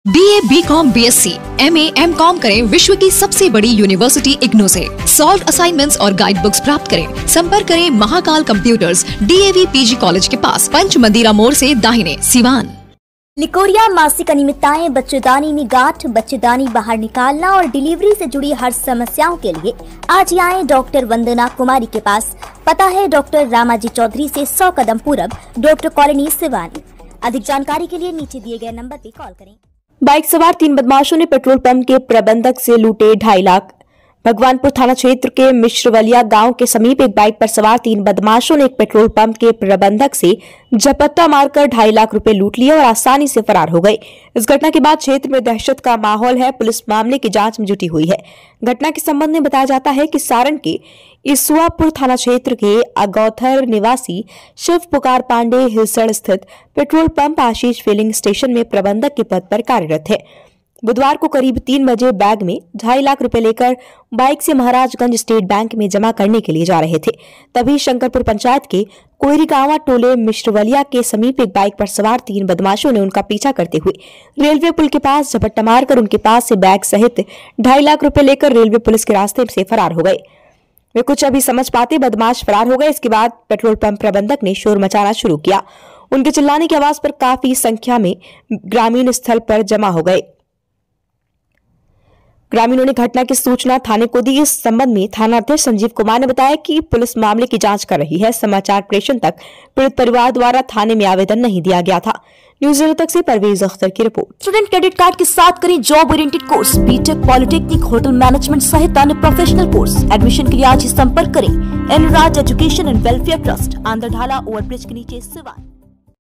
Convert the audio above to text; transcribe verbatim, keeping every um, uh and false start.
BA, BCom, BSc, MA, MCom करें विश्व की सबसे बड़ी यूनिवर्सिटी इग्नू से। सॉल्व असाइनमेंट्स और गाइड बुक्स प्राप्त करें। संपर्क करें Mahakal computers, DAV PG college के पास, पंच मंदिरा मोड़ से दाहिने, सिवान। निकोरिया मासिक अनियमितताएं, बच्चेदानी में गांठ, बच्चेदानी बाहर निकालना और डिलीवरी से जुड़ी हर समस्याओं के लिए आज ही आए डॉक्टर वंदना कुमारी के पास। पता है डॉक्टर रामाजी चौधरी से सौ कदम पूरब, डॉक्टर कॉलोनी, सिवान। अधिक जानकारी के लिए नीचे दिए गए नंबर पर कॉल करें। बाइक सवार तीन बदमाशों ने पेट्रोल पंप के प्रबंधक से लूटे ढाई लाख। भगवानपुर थाना क्षेत्र के मिश्रवलिया गांव के समीप एक बाइक पर सवार तीन बदमाशों ने एक पेट्रोल पंप के प्रबंधक से झपट्टा मारकर ढाई लाख रुपए लूट लिए और आसानी से फरार हो गए। इस घटना के बाद क्षेत्र में दहशत का माहौल है। पुलिस मामले की जांच में जुटी हुई है। घटना के संबंध में बताया जाता है कि सारण के इसुआपुर थाना क्षेत्र के अगौथर निवासी शिव पुकार पांडे हिलसड़ स्थित petrol pump Ashish filling station में प्रबंधक के पद पर कार्यरत है। बुधवार को करीब तीन बजे बैग में ढाई लाख रुपए लेकर बाइक से महाराजगंज स्टेट बैंक में जमा करने के लिए जा रहे थे। तभी शंकरपुर पंचायत के कोयरीगांवा टोले मिश्रवलिया के समीप एक बाइक पर सवार तीन बदमाशों ने उनका पीछा करते हुए रेलवे पुल के पास झपट्टा मारकर उनके पास से बैग सहित ढाई लाख रुपए लेकर रेलवे पुलिस के रास्ते से फरार हो गए। वे कुछ अभी समझ पाते बदमाश फरार हो गए। इसके बाद पेट्रोल पंप प्रबंधक ने शोर मचाना शुरू किया। उनके चिल्लाने की आवाज पर काफी संख्या में ग्रामीण स्थल पर जमा हो गए। ग्रामीणों ने घटना की सूचना थाने को दी। इस संबंध में थानाध्यक्ष संजीव कुमार ने बताया कि पुलिस मामले की जांच कर रही है। समाचार प्रेषण तक पीड़ित परिवार द्वारा थाने में आवेदन नहीं दिया गया था। न्यूज जीरो तक से परवेज अख्तर की रिपोर्ट। स्टूडेंट क्रेडिट कार्ड के साथ करें job oriented course, BTech, polytechnic, hotel management सहित अन्य प्रोफेशनल कोर्स। एडमिशन के लिए आज ही संपर्क करें एनराज education and welfare trust, Andardhala overbridge के नीचे, सिवान।